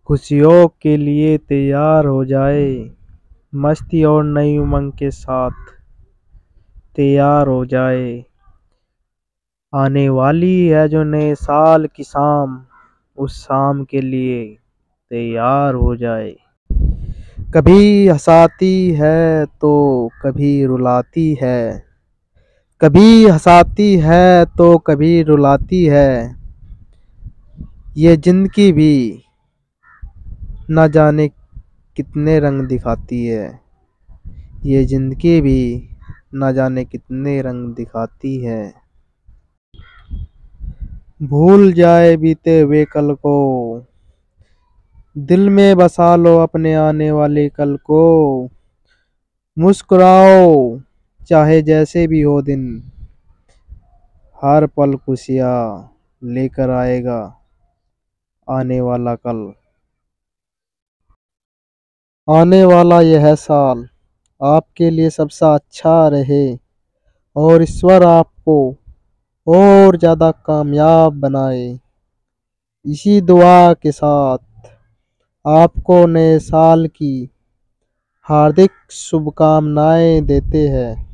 खुशियों के लिए तैयार हो जाए, मस्ती और नई उमंग के साथ तैयार हो जाए। आने वाली है जो नए साल की शाम, उस शाम के लिए तैयार हो जाए। कभी हंसाती है तो कभी रुलाती है, कभी हंसाती है तो कभी रुलाती है। ये जिंदगी भी न जाने कितने रंग दिखाती है, ये जिंदगी भी न जाने कितने रंग दिखाती है। भूल जाए बीते हुए कल को, दिल में बसा लो अपने आने वाले कल को। मुस्कुराओ चाहे जैसे भी हो दिन, हर पल खुशियाँ लेकर आएगा आने वाला कल। आने वाला यह साल आपके लिए सबसे अच्छा रहे और ईश्वर आपको और ज़्यादा कामयाब बनाए। इसी दुआ के साथ आपको नए साल की हार्दिक शुभकामनाएं देते हैं।